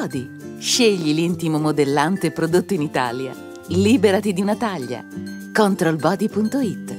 Body. Scegli l'intimo modellante prodotto in Italia. Liberati di una taglia. Controlbody.it